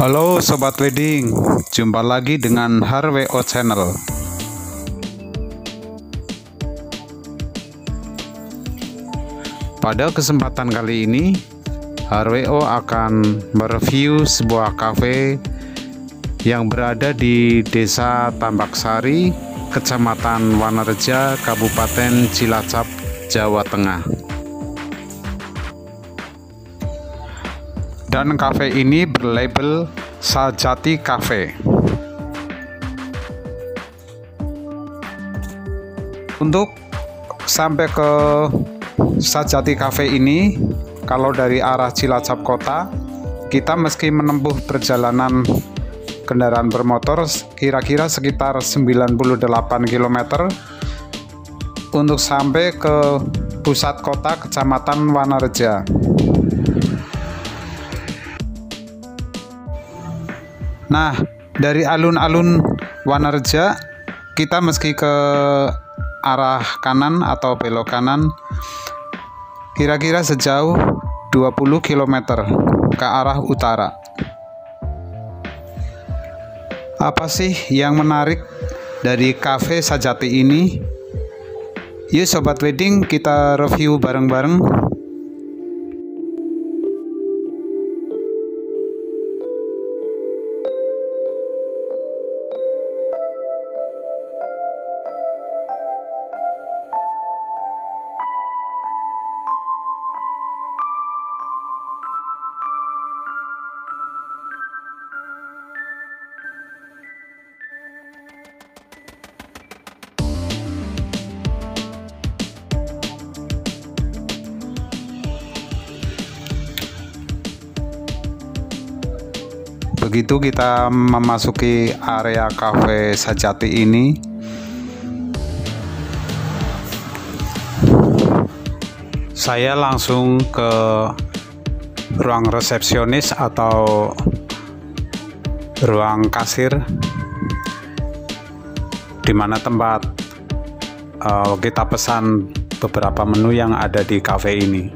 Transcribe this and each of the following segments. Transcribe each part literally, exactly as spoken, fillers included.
Halo Sobat Wedding, jumpa lagi dengan H R W O Channel. Pada kesempatan kali ini, H R W O akan mereview sebuah kafe yang berada di Desa Tambaksari, Kecamatan Wanareja, Kabupaten Cilacap, Jawa Tengah. Dan kafe ini berlabel Sajati Cafe. Untuk sampai ke Sajati Cafe ini, kalau dari arah Cilacap kota, kita meski menempuh perjalanan kendaraan bermotor kira-kira sekitar sembilan puluh delapan kilometer untuk sampai ke pusat kota Kecamatan Wanareja. Nah, dari alun-alun Wanareja kita meski ke arah kanan atau belok kanan kira-kira sejauh dua puluh kilometer ke arah utara. Apa sih yang menarik dari Cafe Sajati ini? Yuk Sobat Wedding, kita review bareng-bareng. Begitu kita memasuki area Cafe Sajati ini, saya langsung ke ruang resepsionis atau ruang kasir, di mana tempat uh, kita pesan beberapa menu yang ada di cafe ini.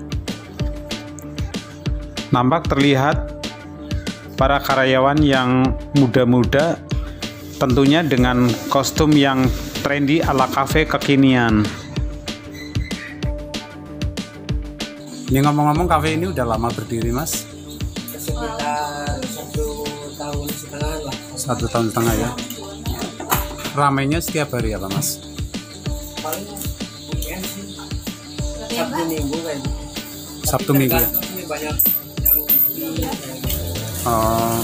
Nampak terlihat para karyawan yang muda-muda, tentunya dengan kostum yang trendy ala kafe kekinian. Ini ngomong-ngomong, kafe ini udah lama berdiri, Mas? Sekitar satu tahun setengah lah. Satu tahun setengah ya. Ramainya setiap hari apa, Mas? Paling weekend sih. Sabtu Minggu kan. Sabtu Minggu ya? Banyak yang di Oh.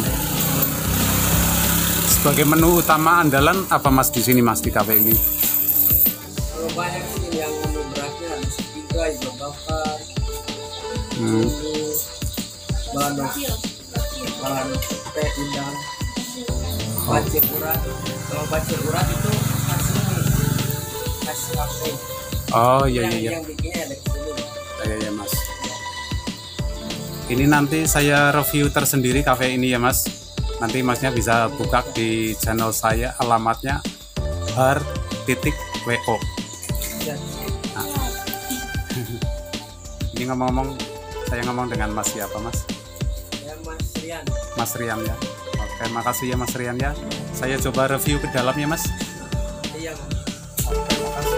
Sebagai menu utama andalan apa Mas di sini, Mas, di kafe ini? kalau banyak sih yang menu beratnya ada tiga, iga bakar, Hmm. bahan bahan teh udang, bacir urat. Kalau bacir urat itu khas ini, khas kafe. Oh iya iya iya. Yang bikinnya ada di sini. Iya iya Mas. Ini nanti saya review tersendiri kafe ini ya Mas. Nanti Masnya bisa buka di channel saya, alamatnya H R W O. Nah. Ini ngomong-ngomong, saya ngomong dengan Mas siapa Mas? Ya, Mas Rian. Mas Rian ya. Oke, makasih ya Mas Rian ya. Saya coba review ke dalam ya Mas. Iya. Oke, makasih.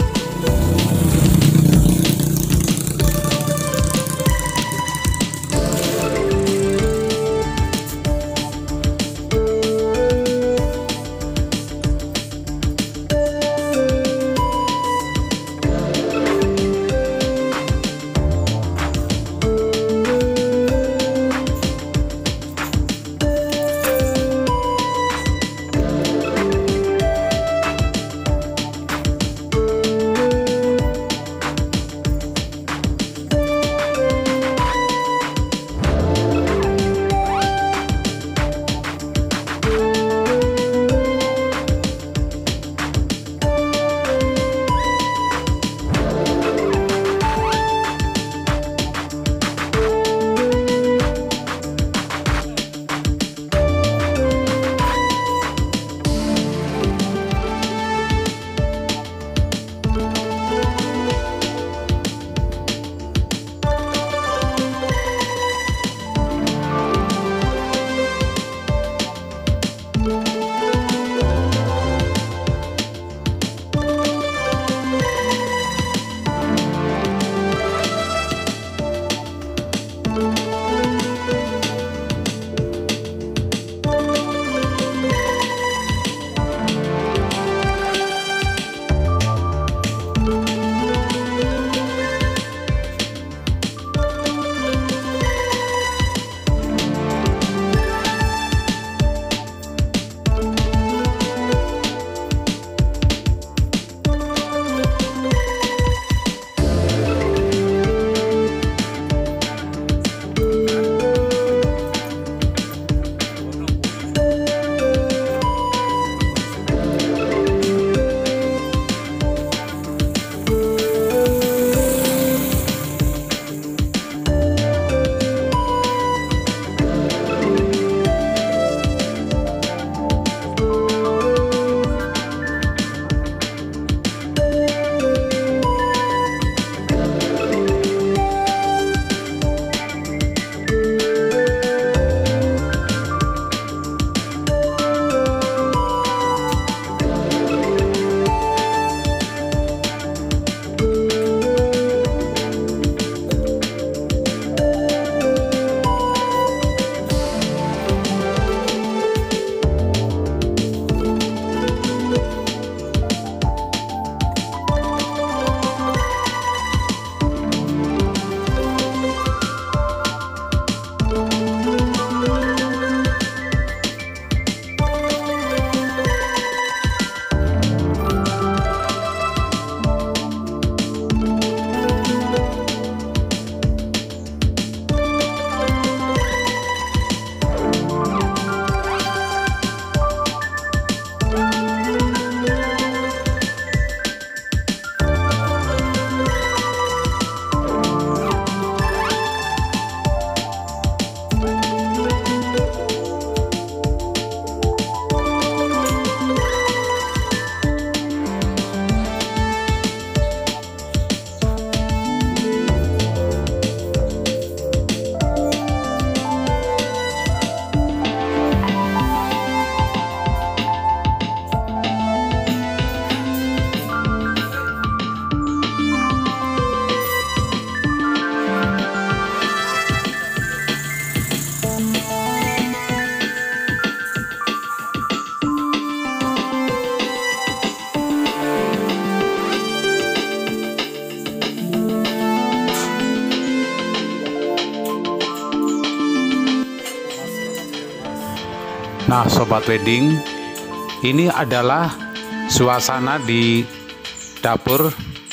Nah, sobat wedding, ini adalah suasana di dapur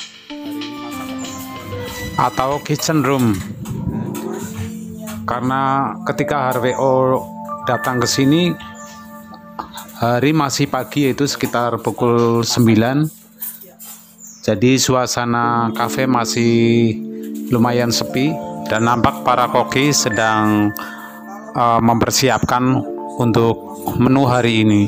atau kitchen room. Karena ketika H R W O datang ke sini, hari masih pagi, yaitu sekitar pukul sembilan. Jadi suasana kafe masih lumayan sepi dan nampak para koki sedang uh, mempersiapkan untuk menu hari ini.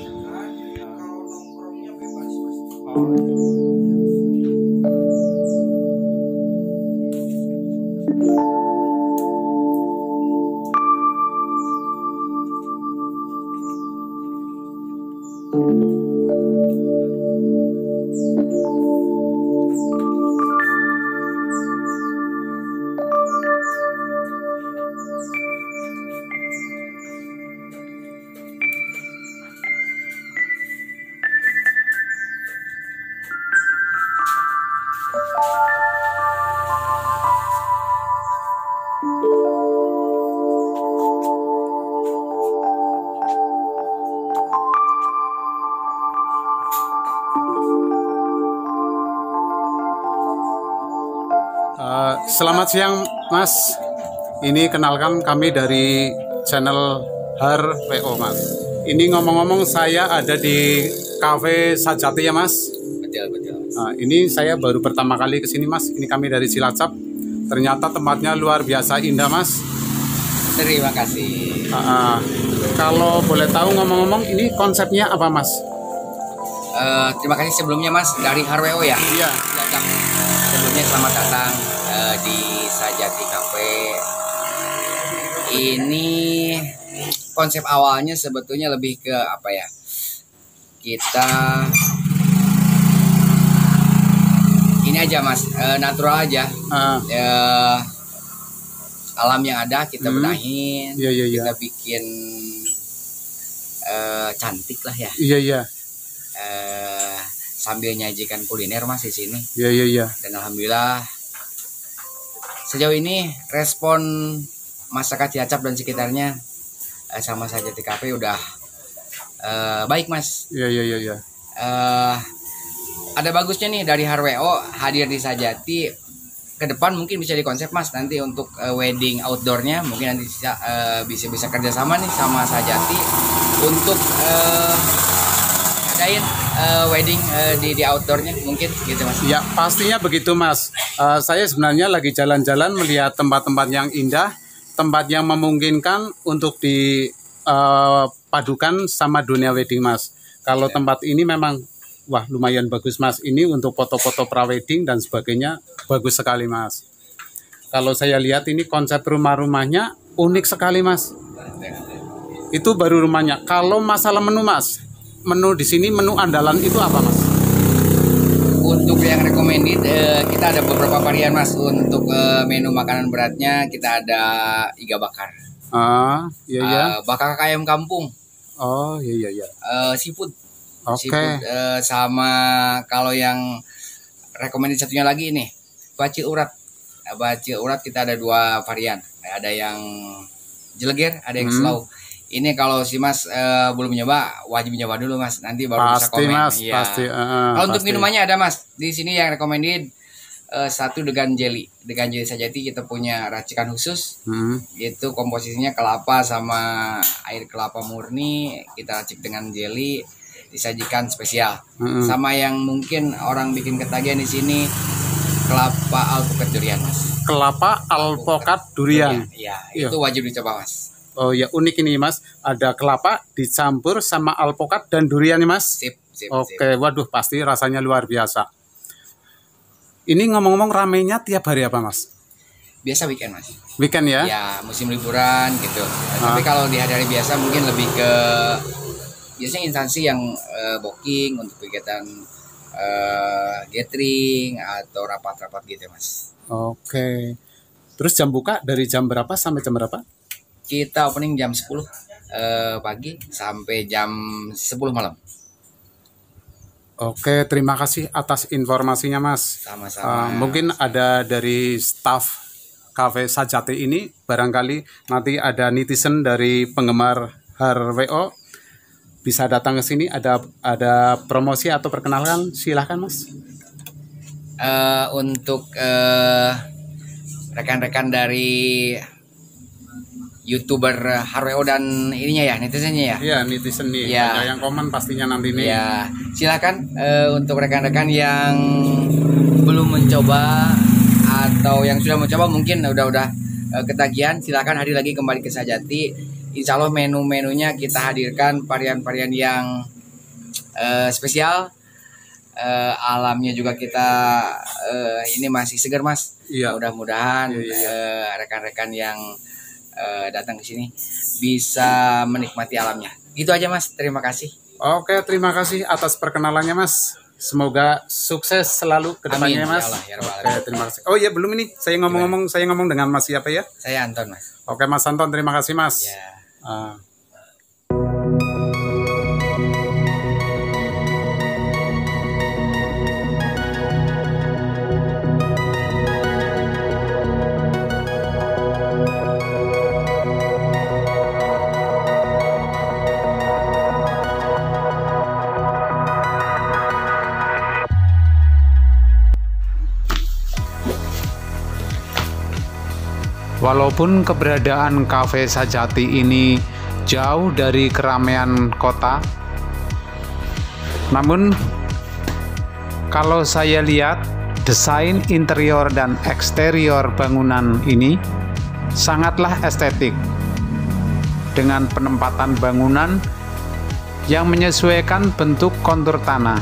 Uh, selamat siang Mas, ini kenalkan kami dari channel H R W O Mas. Ini ngomong-ngomong saya ada di Cafe Sajati ya Mas. Betul, betul. Nah, ini saya baru pertama kali ke sini Mas, ini kami dari Cilacap. Ternyata tempatnya luar biasa indah Mas. Terima kasih. Uh, uh, kalau boleh tahu ngomong-ngomong ini konsepnya apa Mas? Uh, terima kasih sebelumnya Mas dari H R W O ya. Iya. Cilacap. Sebelumnya selamat datang uh, di Sajati Cafe. Ini konsep awalnya sebetulnya lebih ke apa ya? Kita ini aja Mas, uh, natural aja. Uh. Uh, alam yang ada kita Hmm. benahin, Iya, iya, iya. kita bikin uh, cantik lah ya. Iya, iya. Uh, sambil nyajikan kuliner Mas di sini. Iya, iya, iya. Dan alhamdulillah sejauh ini respon masyarakat Cilacap dan sekitarnya uh, sama Sajati Cafe udah uh, baik Mas. Iya, iya, iya, iya. Uh, ada bagusnya nih dari H R W O hadir di Sajati. Ke depan mungkin bisa dikonsep Mas nanti untuk uh, wedding outdoornya mungkin nanti bisa uh, bisa bisa kerjasama nih sama Sajati untuk uh, adain uh, wedding uh, di di outdoornya mungkin gitu Mas. Ya pastinya begitu Mas. Uh, saya sebenarnya lagi jalan-jalan melihat tempat-tempat yang indah, tempat yang memungkinkan untuk dipadukan uh, sama dunia wedding Mas. Kalau Ya. tempat ini memang wah lumayan bagus Mas. Ini untuk foto-foto prawedding dan sebagainya bagus sekali Mas. Kalau saya lihat ini konsep rumah-rumahnya unik sekali Mas. Itu baru rumahnya. Kalau masalah menu Mas, menu di sini menu andalan itu apa Mas? Untuk yang recommended uh, kita ada beberapa varian Mas. Untuk uh, menu makanan beratnya kita ada iga bakar. Ah, iya iya. Uh, bakar ayam kampung. Oh, iya iya iya. Uh, seafood. Oke. Seafood, uh, sama kalau yang recommended satunya lagi ini bacil urat. Uh, bacil urat kita ada dua varian. Ada yang jeleger, ada yang Hmm. slow. Ini kalau si Mas uh, belum nyoba, wajib nyoba dulu Mas. Nanti baru bisa Pasti komen. Mas, Iya. pasti. uh, Kalau untuk pasti. minumannya ada Mas. Di sini yang recommended uh, satu degan jelly. Degan jelly Sajati kita punya racikan khusus. Hmm. Itu komposisinya kelapa sama air kelapa murni. Kita racik dengan jelly, disajikan spesial. Mm-mm. Sama yang mungkin orang bikin ketagihan di sini kelapa alpukat durian Mas. Kelapa alpukat durian. Iya, Iya. itu wajib dicoba Mas. Oh ya unik ini Mas. Ada kelapa dicampur sama alpukat dan durian nih Mas. Sip, sip, Oke, sip. waduh pasti rasanya luar biasa. Ini ngomong-ngomong ramenya tiap hari apa Mas? Biasa weekend Mas. Weekend ya? Ya, musim liburan gitu. Ah. Tapi kalau di hari-hari biasa mungkin lebih ke biasanya instansi yang eh, booking untuk kegiatan eh, gathering atau rapat-rapat gitu Mas. Oke. Terus jam buka dari jam berapa sampai jam berapa? Kita opening jam sepuluh eh, pagi sampai jam sepuluh malam. Oke, terima kasih atas informasinya Mas. Sama-sama. Uh, mungkin ada dari staff Cafe Sajati ini, barangkali nanti ada netizen dari penggemar H R W O bisa datang ke sini. Ada ada promosi atau perkenalan, silahkan Mas. Uh, untuk uh, rekan-rekan dari YouTuber H R W O dan ininya ya, netizennya ya. Iya, netizen nih. Ya. Banyak yang komen pastinya nanti nih. Ya, silakan uh, untuk rekan-rekan yang belum mencoba atau yang sudah mencoba mungkin udah-udah uh, ketagihan, silakan hadir lagi kembali ke Sajati. Insya Allah menu-menunya kita hadirkan varian-varian yang uh, spesial. Uh, alamnya juga kita uh, ini masih segar Mas. Iya. Mudah-mudahan iya, iya. uh, rekan-rekan yang Uh, datang ke sini bisa menikmati alamnya. Itu aja Mas, terima kasih. Oke, terima kasih atas perkenalannya Mas. Semoga sukses selalu ke depannya Mas. Ya Allah, ya Oke, terima kasih. Oh iya, belum ini. Saya ngomong-ngomong, saya ngomong dengan Mas siapa ya? Saya Anton Mas. Oke Mas Anton, terima kasih Mas. Ya. Uh. Walaupun keberadaan Cafe Sajati ini jauh dari keramaian kota, namun kalau saya lihat desain interior dan eksterior bangunan ini sangatlah estetik dengan penempatan bangunan yang menyesuaikan bentuk kontur tanah.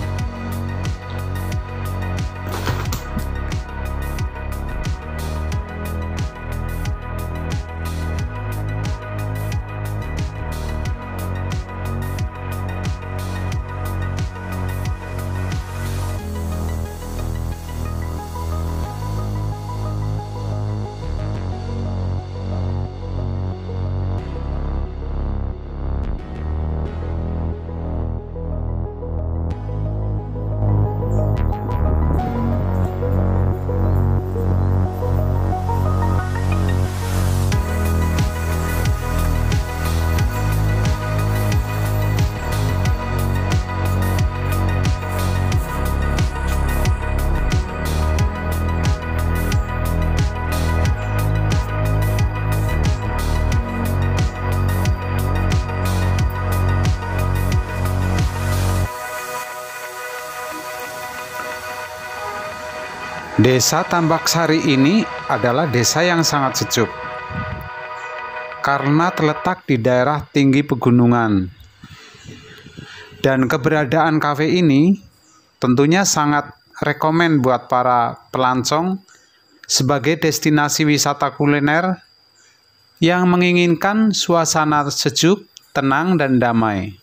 Desa Tambak Sari ini adalah desa yang sangat sejuk karena terletak di daerah tinggi pegunungan. Dan keberadaan kafe ini tentunya sangat rekomen buat para pelancong sebagai destinasi wisata kuliner yang menginginkan suasana sejuk, tenang, dan damai.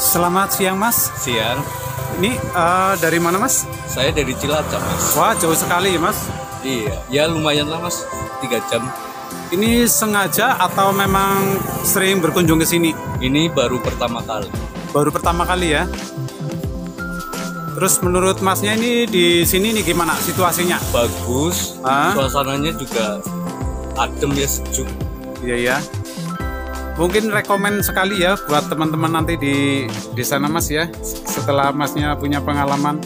Selamat siang Mas. Siang. Ini uh, dari mana Mas? Saya dari Cilacap Mas. Wah jauh sekali ya Mas. Iya, ya lumayan lah Mas, tiga jam. Ini sengaja atau memang sering berkunjung ke sini? Ini baru pertama kali. Baru pertama kali ya. Terus menurut Masnya ini di sini nih gimana situasinya? Bagus, Hah? Suasananya juga adem ya, sejuk. Iya ya. Mungkin rekomen sekali ya buat teman-teman nanti di di sana Mas ya. Setelah Masnya punya pengalaman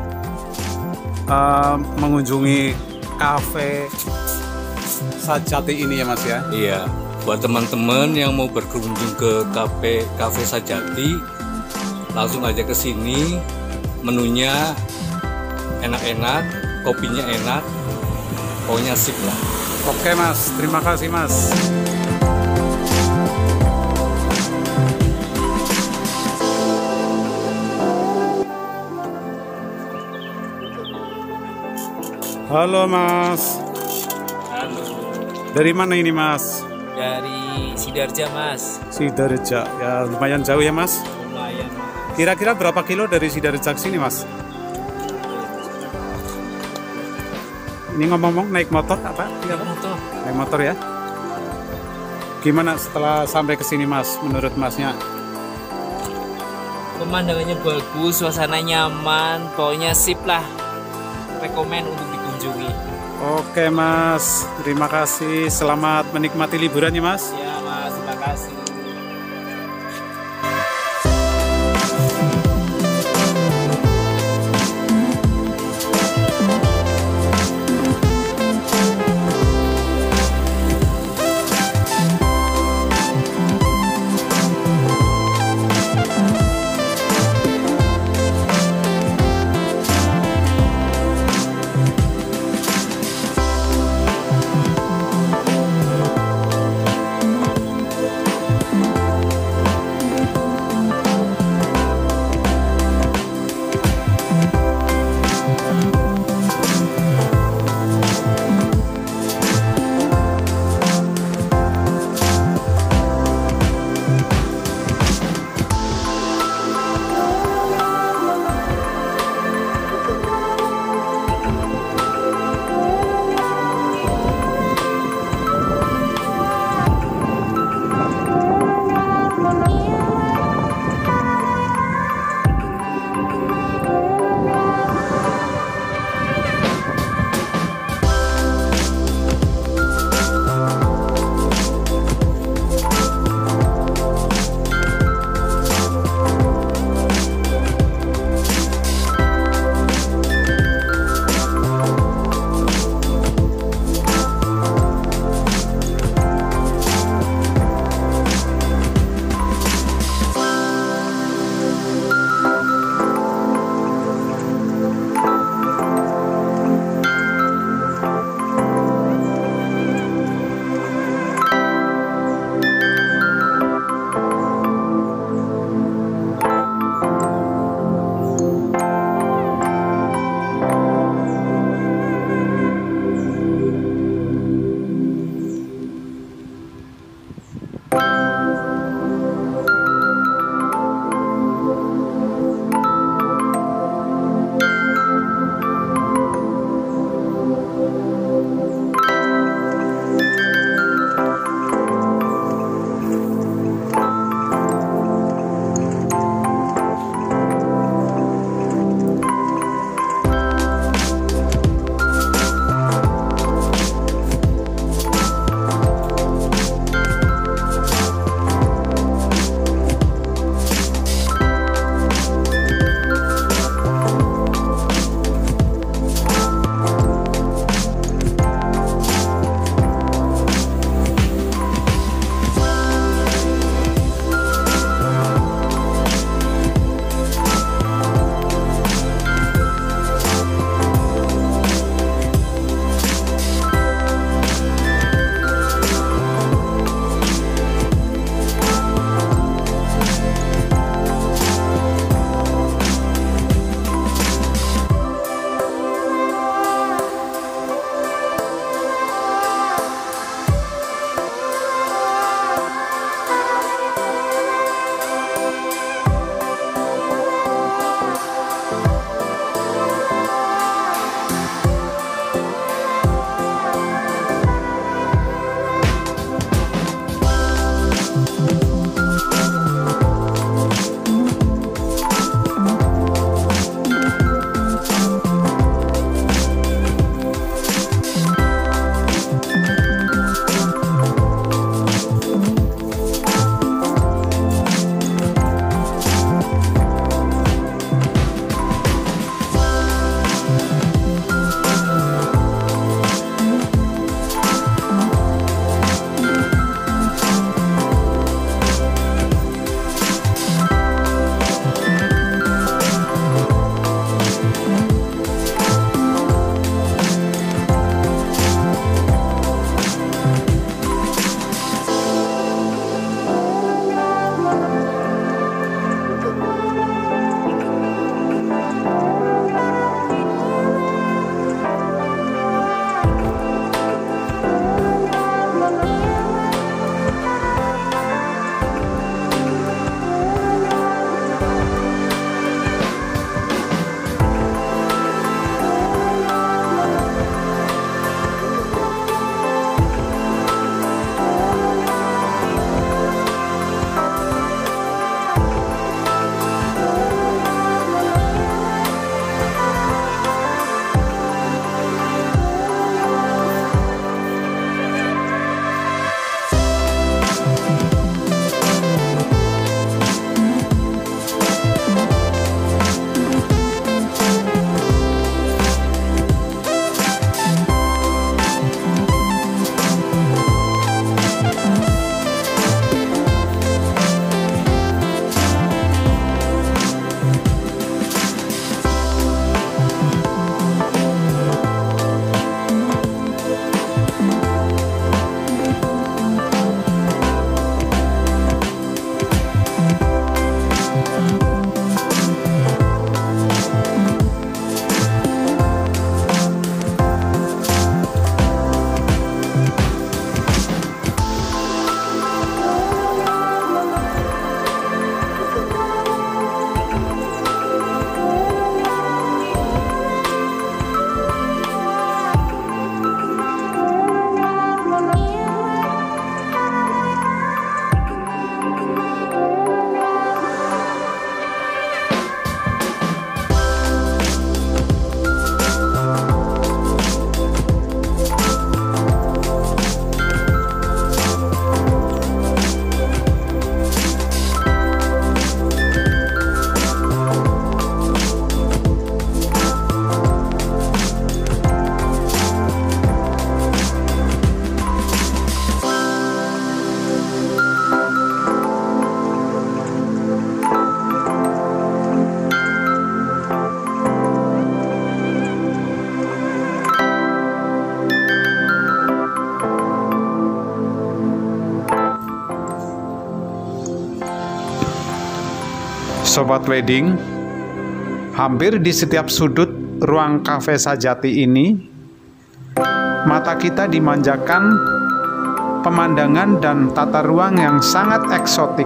uh, mengunjungi kafe Sajati ini ya Mas ya. Iya, buat teman-teman yang mau berkunjung ke kafe kafe Sajati, langsung aja ke sini. Menunya enak-enak, kopinya enak, pokoknya sip lah. Oke Mas, terima kasih Mas. Halo Mas. Halo, Dari mana ini Mas? dari Sidarja Mas. Sidarja. Ya lumayan jauh ya Mas. Lumayan Mas. Kira-kira berapa kilo dari Sidarja ke sini Mas? Ini ngomong-ngomong naik motor apa? Iya, Pak? Motor. Naik motor ya. Gimana setelah sampai ke sini Mas? Menurut Masnya? Pemandangannya bagus, suasana nyaman, pokoknya sip lah. Rekomen untuk dikunjungi. Oke Mas, terima kasih. Selamat menikmati liburan ya Mas. Ya Mas, terima kasih. Sobat Wedding, hampir di setiap sudut ruang kafe Sajati ini, mata kita dimanjakan pemandangan dan tata ruang yang sangat eksotik.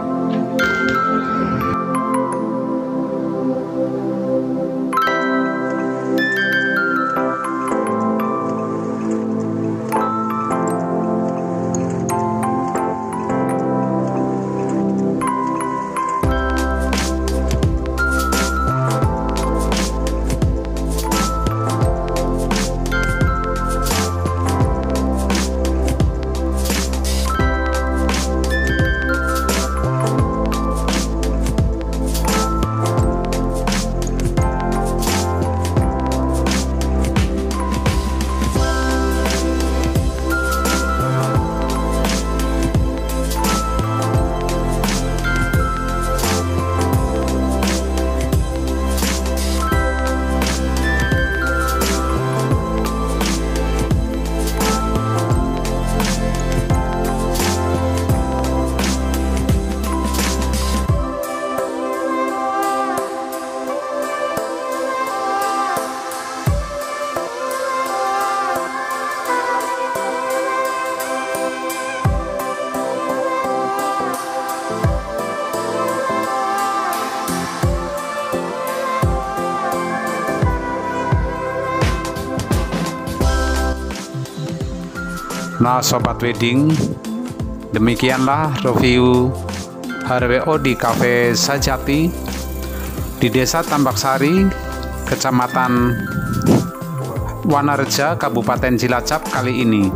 Nah, Sobat Wedding, demikianlah review H R W O di Cafe Sajati di Desa Tambaksari, Kecamatan Wanareja, Kabupaten Cilacap kali ini.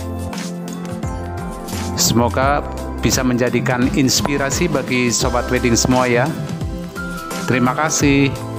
Semoga bisa menjadikan inspirasi bagi Sobat Wedding semua ya. Terima kasih.